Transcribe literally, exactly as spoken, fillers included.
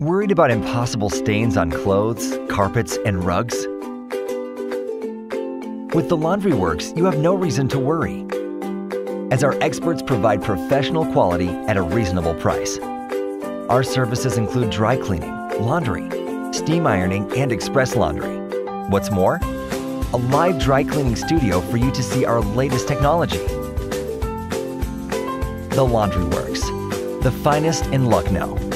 Worried about impossible stains on clothes, carpets, and rugs? With the Laundry Works, you have no reason to worry, as our experts provide professional quality at a reasonable price. Our services include dry cleaning, laundry, steam ironing, and express laundry. What's more, a live dry cleaning studio for you to see our latest technology. The Laundry Works, the finest in Lucknow.